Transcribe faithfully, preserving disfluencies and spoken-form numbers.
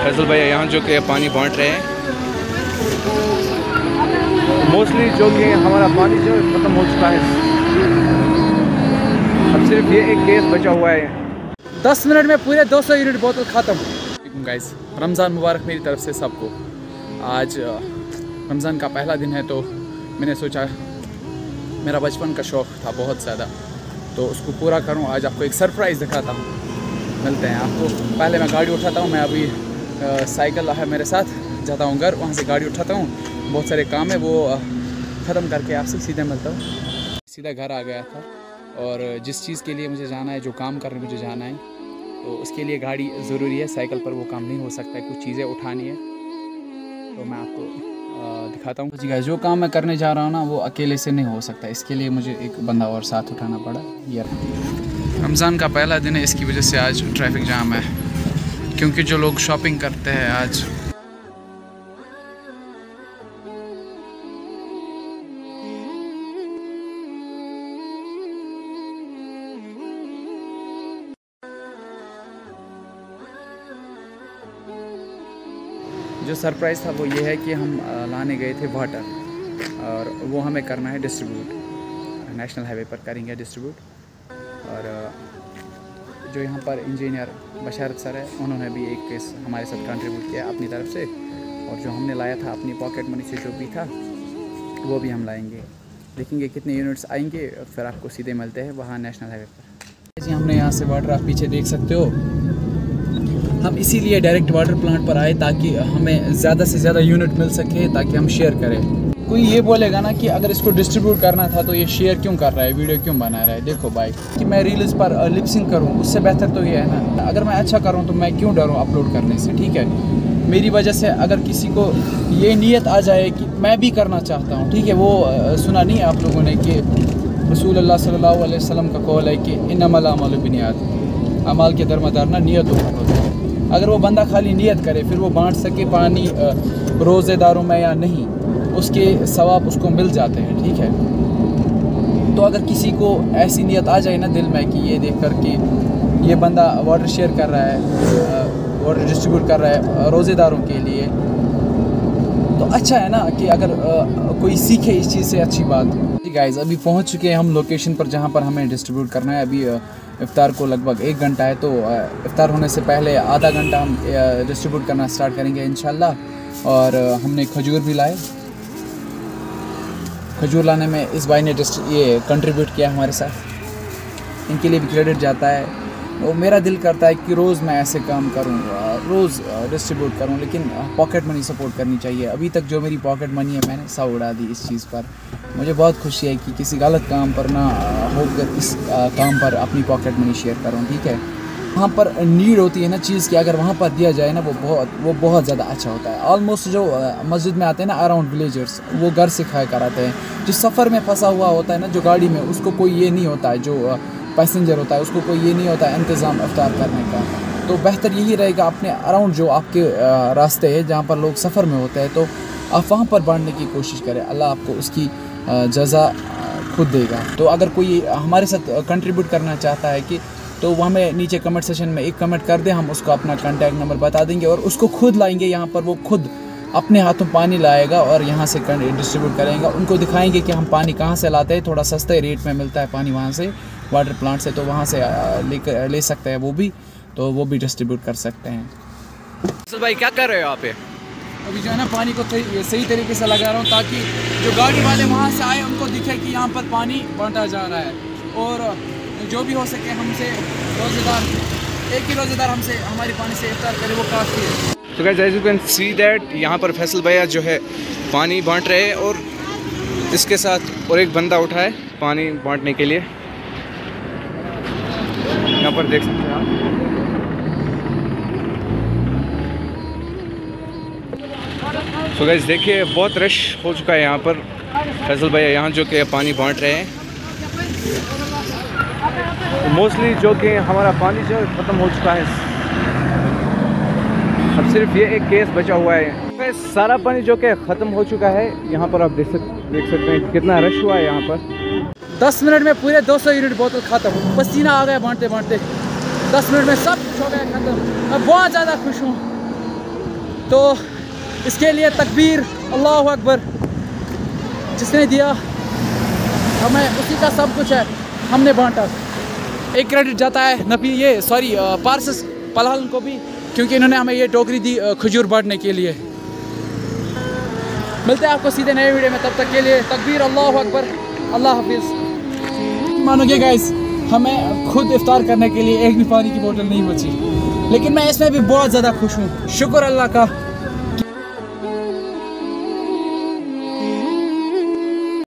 फैसल भाई यहाँ जो कि पानी बांट रहे हैं। मोस्टली जो कि हमारा पानी जो ख़त्म हो चुका है, अब सिर्फ ये एक केस बचा हुआ है। दस मिनट में पूरे दो सौ यूनिट बोतल ख़त्म। गाइस रमज़ान मुबारक मेरी तरफ से सबको। आज रमज़ान का पहला दिन है तो मैंने सोचा मेरा बचपन का शौक़ था बहुत ज़्यादा, तो उसको पूरा करूं। आज आपको एक सरप्राइज़ दिखाता हूं। मिलते हैं आपको। पहले मैं गाड़ी उठाता हूं। मैं अभी आ, साइकिल है मेरे साथ, जाता हूं घर, वहां से गाड़ी उठाता हूं। बहुत सारे काम है वो ख़त्म करके आपसे सीधे मिलता हूं। सीधा घर आ गया था और जिस चीज़ के लिए मुझे जाना है, जो काम करने मुझे जाना है, तो उसके लिए गाड़ी ज़रूरी है। साइकिल पर वो काम नहीं हो सकता है, कुछ चीज़ें उठानी है। तो मैं आपको दिखाता हूँ जी गाइस। जो काम मैं करने जा रहा हूँ ना, वो अकेले से नहीं हो सकता। इसके लिए मुझे एक बंदा और साथ उठाना पड़ा। यार रमज़ान का पहला दिन है, इसकी वजह से आज ट्रैफिक जाम है, क्योंकि जो लोग शॉपिंग करते हैं आज। जो सरप्राइज़ था वो ये है कि हम लाने गए थे वाटर, और वो हमें करना है डिस्ट्रीब्यूट। नेशनल हाईवे पर करेंगे डिस्ट्रीब्यूट। और जो यहाँ पर इंजीनियर बशारत सर है, उन्होंने भी एक केस हमारे साथ कंट्रीब्यूट किया अपनी तरफ से। और जो हमने लाया था अपनी पॉकेट मनी से, जो भी था वो भी हम लाएंगे। देखेंगे कितने यूनिट्स आएंगे, फिर आपको सीधे मिलते हैं वहाँ नेशनल हाईवे पर। जी हमने यहाँ से वाटर आप पीछे देख सकते हो। हम इसीलिए डायरेक्ट वाटर प्लांट पर आए ताकि हमें ज़्यादा से ज़्यादा यूनिट मिल सके, ताकि हम शेयर करें। कोई ये बोलेगा ना कि अगर इसको डिस्ट्रीब्यूट करना था तो ये शेयर क्यों कर रहा है, वीडियो क्यों बना रहा है। देखो भाई, कि मैं रील्स पर लिपसिंग करूं, उससे बेहतर तो ये है ना, अगर मैं अच्छा करूं तो मैं क्यों डरूं अपलोड करने से। ठीक है, मेरी वजह से अगर किसी को ये नीयत आ जाए कि मैं भी करना चाहता हूँ, ठीक है। वो सुना नहीं आप लोगों ने कि रसूल अल्लाह सल्लल्लाहु अलैहि वसल्लम का कौल है कि इन्नमल अमालु बिन्नियात, अमाल के दरमदार ना नीयत होती है। अगर वो बंदा खाली नियत करे, फिर वो बांट सके पानी रोज़ेदारों में या नहीं, उसके सवाब उसको मिल जाते हैं। ठीक है, तो अगर किसी को ऐसी नियत आ जाए ना दिल में कि ये देख कर कि ये बंदा वाटर शेयर कर रहा है, वाटर डिस्ट्रीब्यूट कर रहा है रोज़ेदारों के लिए, तो अच्छा है ना कि अगर कोई सीखे इस चीज़ से, अच्छी बात। ठीक गाइस, अभी पहुंच चुके हैं हम लोकेशन पर जहां पर हमें डिस्ट्रीब्यूट करना है। अभी इफ्तार को लगभग एक घंटा है, तो इफ्तार होने से पहले आधा घंटा हम डिस्ट्रीब्यूट करना स्टार्ट करेंगे इंशाल्लाह। और हमने खजूर भी लाए। खजूर लाने में इस भाई ने ये कंट्रीब्यूट किया हमारे साथ, इनके लिए भी क्रेडिट जाता है। और मेरा दिल करता है कि रोज़ मैं ऐसे काम करूँ, रोज़ डिस्ट्रीब्यूट करूँ, लेकिन पॉकेट मनी सपोर्ट करनी चाहिए। अभी तक जो मेरी पॉकेट मनी है मैंने सब उड़ा दी इस चीज़ पर। मुझे बहुत खुशी है कि किसी गलत काम पर ना होकर इस काम पर अपनी पॉकेट मनी शेयर करूँ। ठीक है, वहाँ पर नीड होती है ना चीज़ की, अगर वहाँ पर दिया जाए ना, वो बहुत वो बहुत ज़्यादा अच्छा होता है। ऑलमोस्ट जो मस्जिद में आते हैं ना अराउंड विलेजर्स, वो घर से खाया कराते हैं। जो सफ़र में फंसा हुआ होता है ना, जो गाड़ी में, उसको कोई ये नहीं होता है, जो पैसेंजर होता है उसको कोई ये नहीं होता है इंतज़ाम इफ्तार करने का। तो बेहतर यही रहेगा अपने अराउंड जो आपके रास्ते हैं जहाँ पर लोग सफ़र में होते हैं, तो आप वहाँ पर बांटने की कोशिश करें। अल्लाह आपको उसकी जज़ा खुद देगा। तो अगर कोई हमारे साथ कंट्रीब्यूट करना चाहता है कि, तो वो हमें नीचे कमेंट सेशन में एक कमेंट कर दे, हम उसको अपना कॉन्टैक्ट नंबर बता देंगे और उसको खुद लाएंगे यहाँ पर। वो खुद अपने हाथों पानी लाएगा और यहाँ से डिस्ट्रीब्यूट करेंगे। उनको दिखाएंगे कि हम पानी कहाँ से लाते हैं, थोड़ा सस्ते रेट में मिलता है पानी वहाँ से, वाटर प्लांट से, तो वहाँ से ले ले सकते हैं वो भी, तो वो भी डिस्ट्रीब्यूट कर सकते हैं। तो भाई क्या कर रहे हो आप? अभी जो है ना पानी को सही तरीके से लगा रहा हूँ, ताकि जो गाड़ी वाले वहाँ से आए उनको दिखे कि यहाँ पर पानी बांटा जा रहा है। और जो भी हो सके हमसे रोज़ेदार, एक ही रोज़ेदार हमसे हमारे पानी से इफ्तार करे, वो काफ़ी है। तो guys as you can see that यहाँ पर फैसल भैया जो है पानी बांट रहे हैं, और इसके साथ और एक बंदा उठा है पानी बांटने के लिए। यहाँ पर देख सकते हैं आप। तो गाइस देखिए बहुत रश हो चुका है यहाँ पर। फैसल भैया यहाँ जो कि पानी बांट रहे हैं। मोस्टली जो कि हमारा पानी जो ख़त्म हो चुका है, अब सिर्फ ये एक केस बचा हुआ है। सारा पानी जो कि ख़त्म हो चुका है। यहाँ पर आप देख सक देख सकते हैं कितना रश हुआ है यहाँ पर। दस मिनट में पूरे दो सौ यूनिट बोतल ख़त्म। पसीना आ गया बांटते बांटते। दस मिनट में सब कुछ हो गया ख़त्म। मैं बहुत ज़्यादा खुश हूँ। तो इसके लिए तकबीर, अल्लाह अकबर। जिसने दिया हमें उसी का सब कुछ है, हमने बांटा। एक क्रेडिट जाता है नबी ये सॉरी पारसिस पलाहन को भी, क्योंकि इन्होंने हमें ये टोकरी दी खजूर बांटने के लिए। मिलते हैं आपको सीधे नए वीडियो में, तब तक के लिए तकबीर, अल्लाह अकबर, अल्लाह हाफिज़। मानोगे गाइस, हमें खुद इफ्तार करने के लिए एक भी पानी की बोतल नहीं बची, लेकिन मैं इसमें भी बहुत ज़्यादा खुश हूँ। शुक्र अल्लाह का।